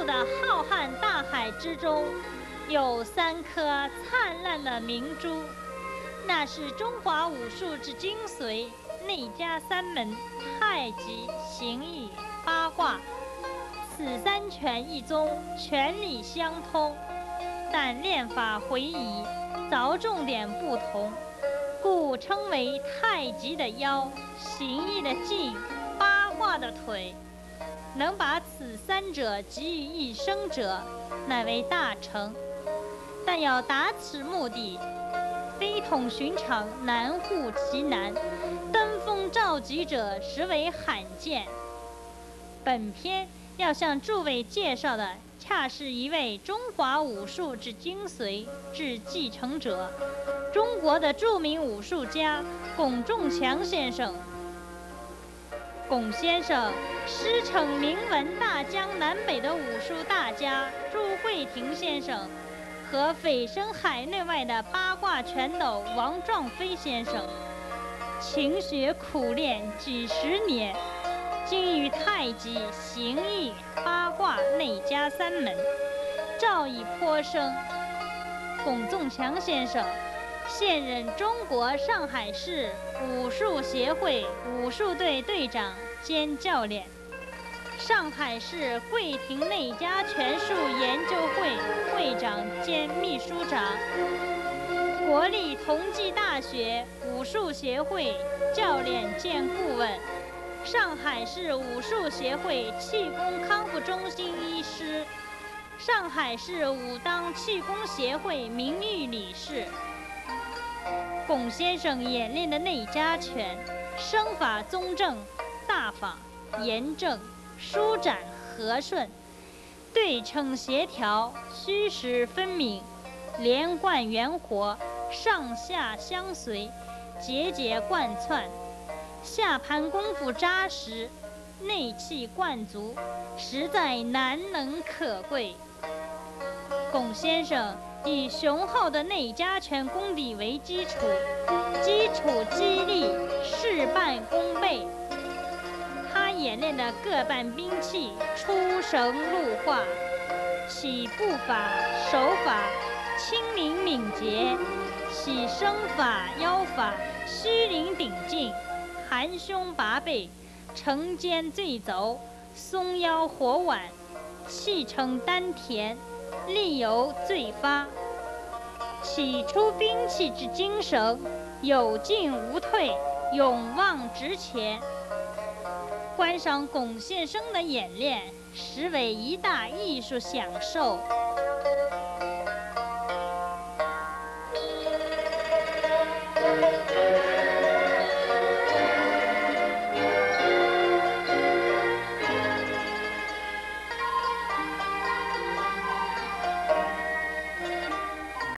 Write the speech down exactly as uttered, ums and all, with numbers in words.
的浩瀚大海之中，有三颗灿烂的明珠，那是中华武术之精髓。内家三门：太极、形意、八卦。此三拳一宗，全理相通，但练法回移，着重点不同，故称为太极的腰，形意的颈，八卦的腿。能把此三者集于一身者，乃为大成。但要达此目的，非同寻常，难乎其难。登峰造极者实为罕见。本篇要向诸位介绍的，恰是一位中华武术之精髓之继承者，中国的著名武术家龚仲强先生。龚先生师承名闻大江南北的武术大家朱慧婷先生和蜚声海内外的八卦拳斗王壮飞先生，勤学苦练几十年，精于太极、形意、八卦、内家三门，造诣颇深。龚仲强先生现任中国上海市武术协会武术队队长兼教练，上海市桂亭内家拳术研究会会长兼秘书长，国立同济大学武术协会教练兼顾问，上海市武术协会气功康复中心医师，上海市武当气功协会名誉理事。龚先生演练的内家拳，身法宗正，大法严正，舒展和顺，对称协调，虚实分明，连贯圆活，上下相随，节节贯窜，下盘功夫扎实，内气贯足，实在难能可贵。龚先生以雄厚的内家拳功底为基础，基础激励，事半功倍。他演练的各般兵器出神入化，其步法、手法轻灵敏捷，其身法、腰法虚灵顶劲，含胸拔背，沉肩坠肘，松腰活腕，气沉丹田，力由最发。起出兵器之精神，有进无退，勇往直前。观赏龚先生的演练，实为一大艺术享受。